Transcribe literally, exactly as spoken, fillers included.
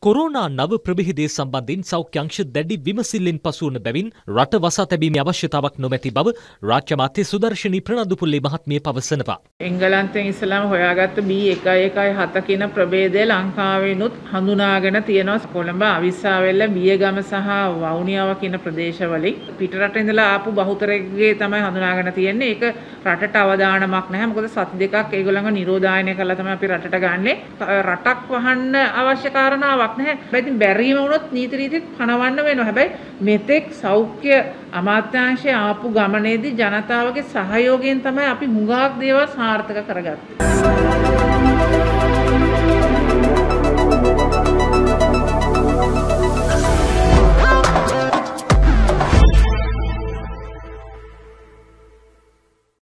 Corona නව ප්‍රභේදය සම්බන්ධයෙන් සෞඛ්‍ය අංශ දැඩි විමසිල්ලෙන් පසු වන බැවින් රට වසා තැබීමේ අවශ්‍යතාවක් නොමැති බව රාජ්‍ය අමාත්‍ය සුදර්ශනී ප්‍රනන්දුපුල්ලේ මහත්මිය පවසනවා. එංගලන්තයෙන් ඉස්සලාම හොයාගත්ත බී එකයි එකයි හත කියන ප්‍රභේදය ලංකාවෙනුත් හඳුනාගෙන තියෙනවා. කොළඹ අවිස්සාවේල්ල බියගම සහ වවුනියාව කියන ප්‍රදේශවලින් පිටරට ඉඳලා ආපු බහුතරයේ තමයි හඳුනාගෙන තියෙන්නේ. ඒක රටට අවදානමක් නැහැ. මොකද සති දෙකක් ඒගොල්ලන්ව නිරෝධායනය කළා තමයි අපි රටට ගන්නෙ. රටක් වහන්න අවශ්‍ය කාරණාවක් නැහැ. ඉතින් බැරිම වුණොත් නීති රීතිත් පනවන්න වෙනවා. හැබැයි මෙතෙක් සෞඛ්‍ය අමාත්‍යාංශය ආපු ගමනේදී ජනතාවගේ සහයෝගයෙන් තමයි අපි හුඟක් දේවල් සාර්ථක කරගත්තේ.